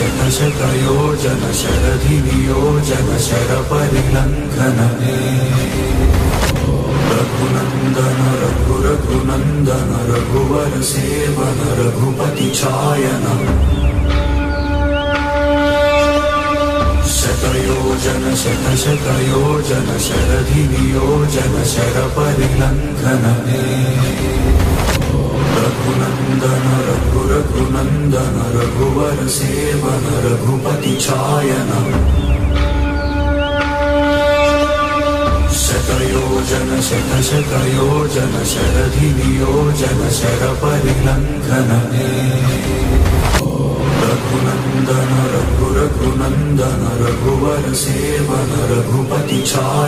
शतशतयोजन शरधिनियोजन शरपरिलङ्घनने रघुनन्दन रघुरघुनन्दन रघुवर सेवन रघुपति चायन शतयोजन शतशतयोजन शरधिनियोजन शरपरिलङ्घनने रघुनन्दन रघुरघुनन्दन रघुवर सेवन रघुपति चायन शतयोजन शतशतयोजन शरधिनियोजन शरपरिलङ्घनने रघुनन्दन रघुरघुनन्दन रघुवर सेवन रघुपति चायन।